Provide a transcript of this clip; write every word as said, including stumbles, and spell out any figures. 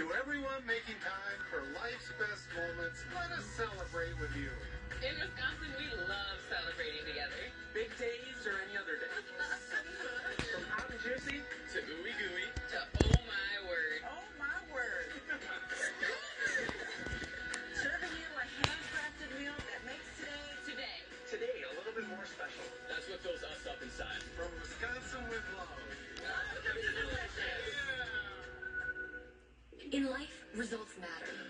To everyone making time for life's best moments, let us celebrate with you. In Wisconsin, we love celebrating together. Big days or any other day. From hot and juicy to ooey gooey to oh my word. Oh my word. Serving you a handcrafted meal that makes today Today. Today a little bit more special. That's what fills us up inside. From Wisconsin with love. delicious. In life, results matter.